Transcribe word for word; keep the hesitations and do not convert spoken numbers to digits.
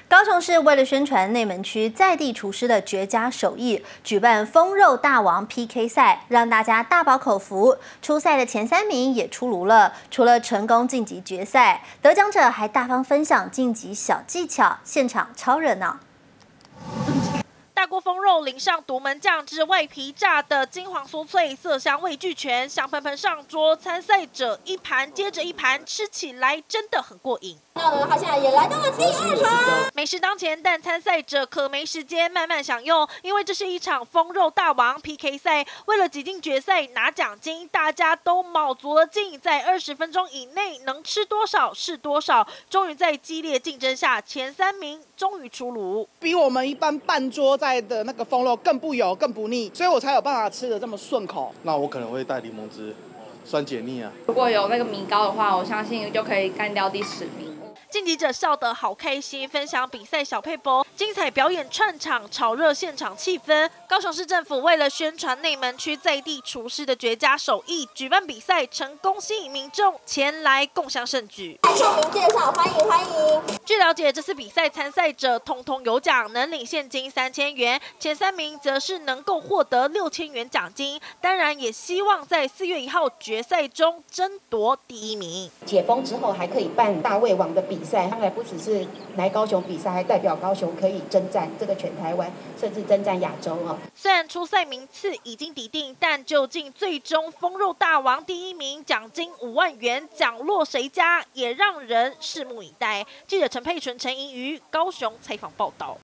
高雄市为了宣传内门区在地厨师的绝佳手艺，举办风肉大王 P K 赛，让大家大饱口福。初赛的前三名也出炉了，除了成功晋级决赛，得奖者还大方分享晋级小技巧，现场超热闹。 大锅风肉淋上独门酱汁，外皮炸的金黄酥脆，色香味俱全，香喷喷上桌，参赛者一盘接着一盘，吃起来真的很过瘾。 那呢，他现在也来到了第二场。 美食当前，但参赛者可没时间慢慢享用，因为这是一场风肉大王 P K 赛。为了挤进决赛拿奖金，大家都卯足了劲，在二十分钟以内能吃多少是多少。终于在激烈竞争下，前三名终于出炉， 比我们一般半桌在的那个风肉更不油、更不腻，所以我才有办法吃得这么顺口。 那我可能会带柠檬汁，酸解腻啊。 如果有那个米糕的话，我相信就可以干掉第十名。 晋级者笑得好开心，分享比赛小配博，精彩表演串场，炒热现场气氛。高雄市政府为了宣传内门区在地厨师的绝佳手艺，举办比赛，成功吸引民众前来共襄盛举。 著名介绍，欢迎欢迎。 据了解，这次比赛参赛者通通有奖，能领现金三千元，前三名则是能够获得六千元奖金。当然，也希望在四月一号决赛中争夺第一名。 解封之后，还可以办大胃王的比赛。 赛，当然不只是来高雄比赛，还代表高雄可以征战这个全台湾，甚至征战亚洲啊。 虽然初赛名次已经底定，但究竟最终风肉大王第一名奖金五万元奖落谁家，也让人拭目以待。记者陈佩纯、陈怡瑜高雄采访报道。